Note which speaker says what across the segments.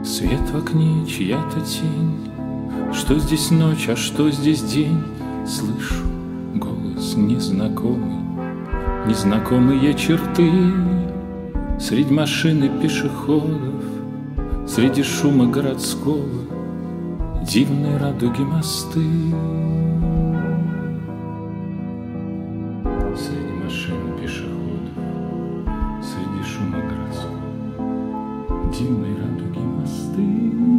Speaker 1: Свет в окне, чья-то тень. Что здесь ночь, а что здесь день? Слышу голос незнакомый, незнакомые черты. Среди машин и пешеходов, среди шума городского, дивные радуги мосты. Среди машин и пешеходов, среди шума городского, дивные радуги мосты.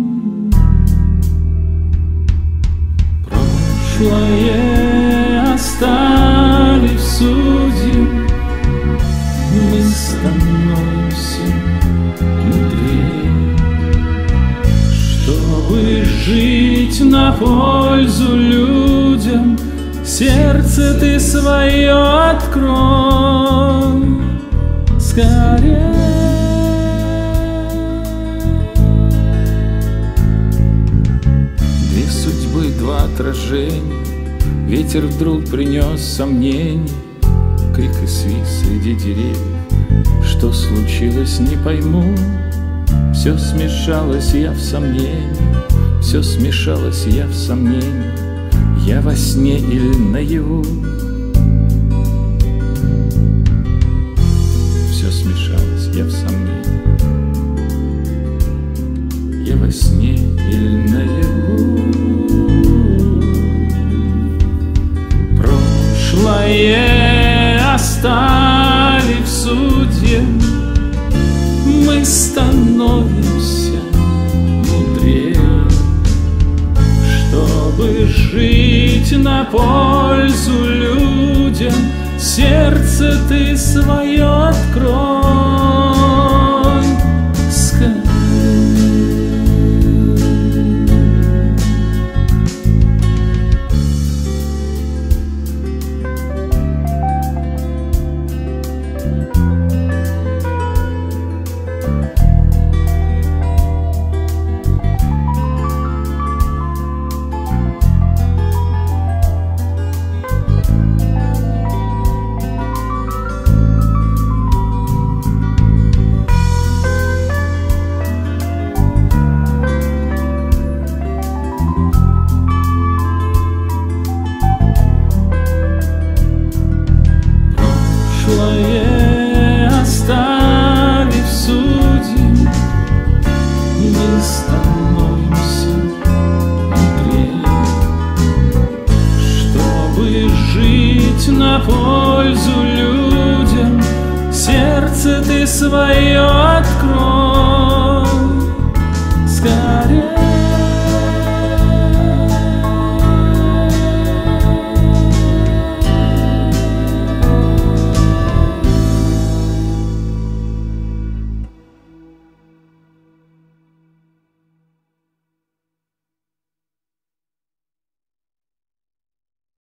Speaker 1: Прошлое оставив судьям, мы становимся мудрее, чтобы жить на пользу людям. Сердце ты свое открой скорее. Две судьбы, два отражения. Ветер вдруг принес сомнений, крик и свист среди деревьев. Что случилось, не пойму. Все смешалось, я в сомнении. Все смешалось, я в сомнении. Я во сне или наяву. Все смешалось, я в сомнении. Я во сне или наяву. Прошлое оставив судьям, мы становимся мудрее, чтобы жить на пользу людям. Сердце ты свое открой скорее. Оставив судьям, мы становимся мудрее, чтобы жить на пользу людям. Сердце ты свое открой.